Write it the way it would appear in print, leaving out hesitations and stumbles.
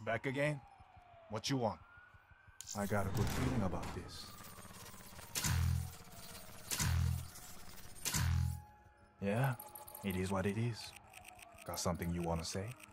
Back again? What you want? I got a good feeling about this. Yeah, it is what it is. Got something you want to say?